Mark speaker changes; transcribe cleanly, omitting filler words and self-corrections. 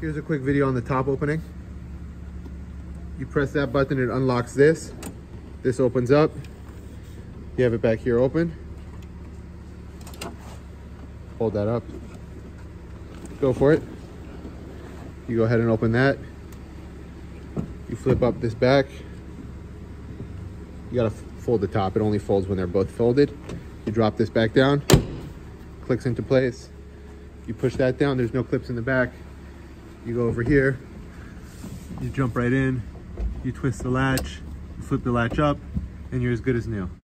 Speaker 1: Here's a quick video on the top opening. You press that button, it unlocks this. This opens up. You have it back here open. Hold that up. Go for it. You go ahead and open that. You flip up this back. You gotta fold the top. It only folds when they're both folded. You drop this back down. Clicks into place. You push that down. There's no clips in the back. You go over here. You jump right in. You twist the latch. You flip the latch up, and you're as good as new.